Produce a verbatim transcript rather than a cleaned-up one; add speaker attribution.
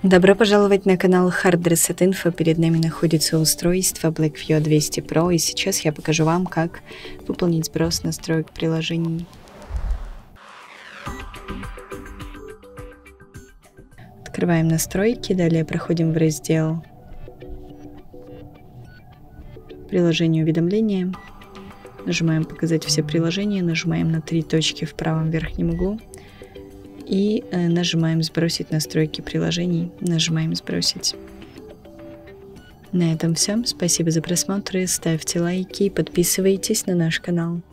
Speaker 1: Добро пожаловать на канал Hard Reset Info. Перед нами находится устройство Blackview двести про, и сейчас я покажу вам, как выполнить сброс настроек приложений. Открываем настройки, далее проходим в раздел приложение уведомления, нажимаем показать все приложения, нажимаем на три точки в правом верхнем углу и э, нажимаем сбросить настройки приложений, нажимаем сбросить. На этом все. Спасибо за просмотр, ставьте лайки и подписывайтесь на наш канал.